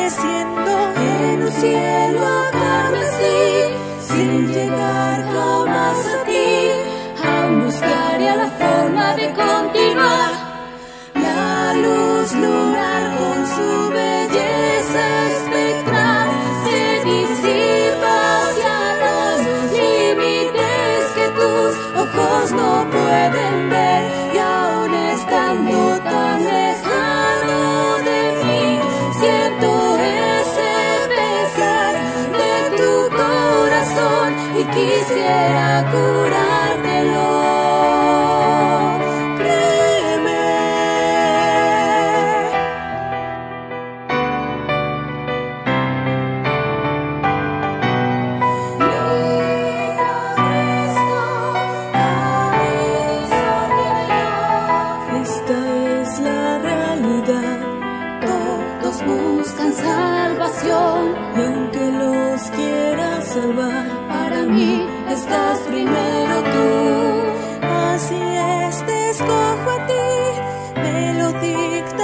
floreciendo en un cielo carmesí, sin llegar jamás a ti. Aún buscaría la forma de continuar. La luz lunar con su belleza espectral se disipa hacia los límites que tus ojos no pueden ver, y aún estando tan lejano de mí, siento ese pesar de tu corazón y quisiera curártelo. Buscan salvación, y aunque los quieras salvar, para mí estás primero tú. Así es, te escojo a ti, me lo dicta